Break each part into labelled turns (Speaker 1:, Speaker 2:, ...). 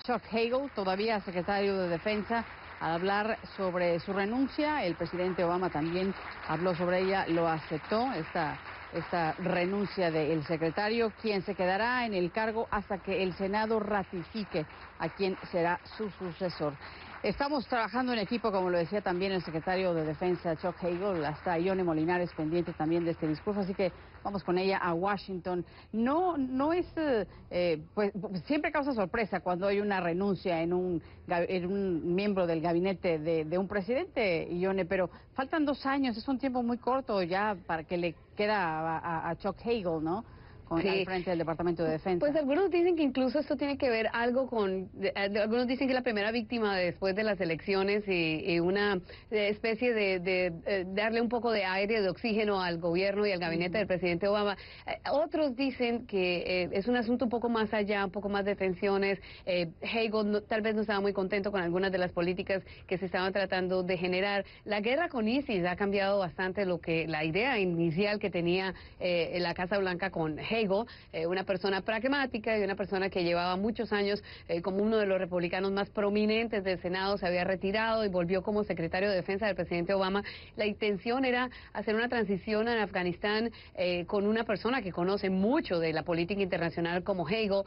Speaker 1: Chuck Hagel, todavía secretario de Defensa, al hablar sobre su renuncia. El presidente Obama también habló sobre ella, lo aceptó, esta renuncia del secretario, quien se quedará en el cargo hasta que el Senado ratifique a quien será su sucesor. Estamos trabajando en equipo, como lo decía también el secretario de Defensa, Chuck Hagel. Hasta Ione Molinares pendiente también de este discurso, así que vamos con ella a Washington. No es, pues siempre causa sorpresa cuando hay una renuncia en un miembro del gabinete de un presidente, Ione, pero faltan 2 años, es un tiempo muy corto ya para que le queda a Chuck Hagel, ¿no? Al frente del Departamento de Defensa.
Speaker 2: Pues algunos dicen que incluso esto tiene que ver algo con, algunos dicen que la primera víctima después de las elecciones y una especie de darle un poco de aire, de oxígeno al gobierno y al gabinete del presidente Obama. Otros dicen que es un asunto un poco más allá, un poco más de tensiones. Hagel tal vez no estaba muy contento con algunas de las políticas que se estaban tratando de generar. La guerra con ISIS ha cambiado bastante la idea inicial que tenía la Casa Blanca con Hagel. Una persona pragmática y una persona que llevaba muchos años como uno de los republicanos más prominentes del Senado, se había retirado y volvió como secretario de Defensa del presidente Obama. La intención era hacer una transición en Afganistán con una persona que conoce mucho de la política internacional como Hagel,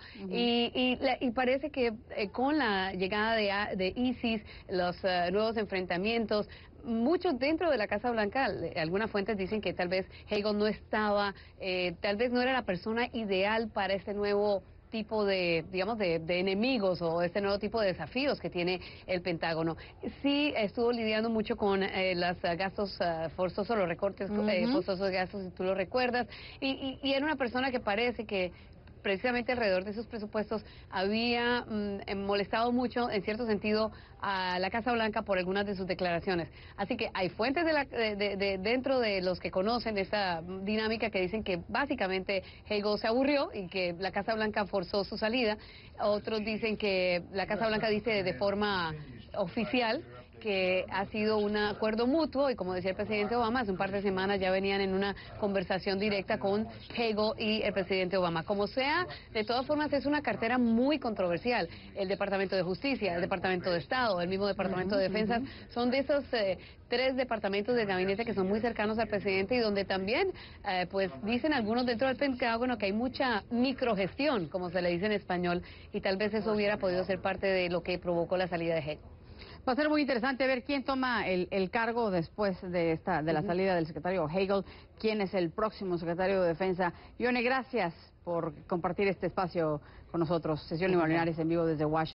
Speaker 2: y parece que con la llegada de ISIS, los nuevos enfrentamientos, muchos dentro de la Casa Blanca, algunas fuentes dicen que tal vez Hagel no estaba, tal vez no era la persona ideal para este nuevo tipo de, digamos, de enemigos o este nuevo tipo de desafíos que tiene el Pentágono. Sí estuvo lidiando mucho con los gastos forzosos, los recortes forzosos de gastos, si tú lo recuerdas, y era una persona que parece que precisamente alrededor de esos presupuestos había molestado mucho, en cierto sentido, a la Casa Blanca por algunas de sus declaraciones. Así que hay fuentes dentro de los que conocen esta dinámica que dicen que básicamente Hagel se aburrió y que la Casa Blanca forzó su salida. Otros dicen que la Casa Blanca dice de forma oficial que ha sido un acuerdo mutuo, y como decía el presidente Obama, hace un par de semanas ya venían en una conversación directa con Hagel y el presidente Obama. Como sea, de todas formas es una cartera muy controversial. El Departamento de Justicia, el Departamento de Estado, el mismo Departamento de Defensa, son de esos 3 departamentos del gabinete que son muy cercanos al presidente y donde también, pues dicen algunos dentro del Pentágono que hay mucha microgestión, como se le dice en español, y tal vez eso hubiera podido ser parte de lo que provocó la salida de Hagel.
Speaker 1: Va a ser muy interesante ver quién toma el cargo después de la salida del secretario Hagel, quién es el próximo secretario de Defensa. Ione, gracias por compartir este espacio con nosotros. Sesión Ione Molinares en vivo desde Washington.